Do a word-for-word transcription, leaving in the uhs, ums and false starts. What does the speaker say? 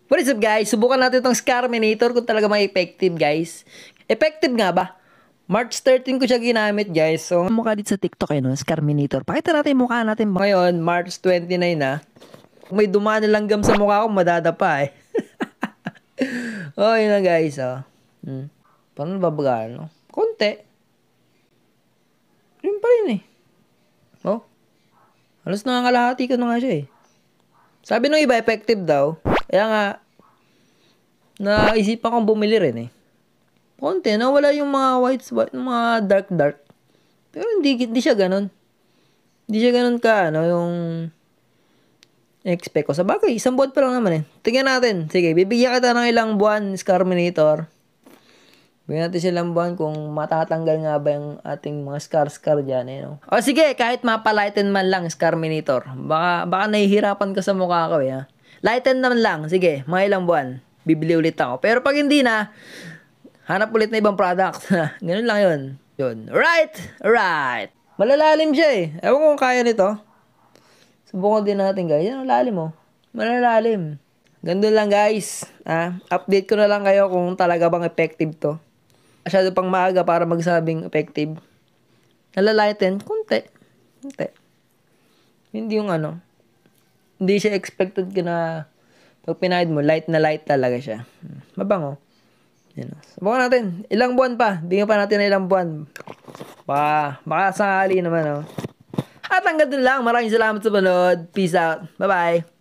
What is up guys? Subukan natin itong Scarminator kung talaga may effective guys. Effective nga ba? March thirteen ko siya ginamit guys. So, mukha dito sa TikTok eh no? Scarminator. Pakita natin yung mukha natin. Ngayon, March twenty-nine na. Kung may dumaan na langgam sa mukha ko, madadapa eh. Oh, yun na guys. Oh. Hmm. Paano babagaan? No? Konti. Yun pa rin eh. Oh. Halos nangangalahati ko na nga siya eh. Sabi nung iba, effective daw. Kaya nga, naisipan kong bumili rin eh. Konti, nawala yung mga white, white mga dark, dark. Pero hindi, hindi siya ganun. Hindi siya ganun ka, ano, yung expect ko. Sa bagay, isang buwan pa lang naman eh. Tingnan natin. Sige, bibigyan kita ng ilang buwan, Scarminator. Bigyan natin silang buwan kung matatanggal nga ba yung ating mga scar-scar dyan. Eh, no? O sige, kahit mapalighten man lang, Scarminator. Baka, baka nahihirapan ka sa mukha ko. Eh, ha? Lighten naman lang. Sige, mga ilang buwan. Bibili ulit ako. Pero pag hindi na, hanap ulit na ibang product. Ganun lang yun. Yun. Right! Right! Malalalim siya eh. Ewan ko kung kaya nito. Subukan din natin guys. Yan, lalim oh. Malalalim. Ganun lang guys. Ah, update ko na lang kayo kung talaga bang effective to. Masyado pang maaga para magsabing effective. Nalalighten, konti. Konti. Hindi yung ano. Hindi siya expected ka na pag pinahid mo, light na light talaga siya. Mabango. Yan. Subukan natin. Ilang buwan pa. Bigyan pa natin na ilang buwan. Baka, baka sakali naman. Oh. At hanggang dun lang. Maraming salamat sa panood. Peace out. Bye-bye.